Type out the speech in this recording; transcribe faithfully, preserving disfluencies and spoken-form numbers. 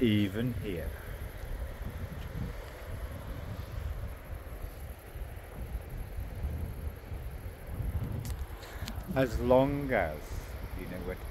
even here. As long as you know what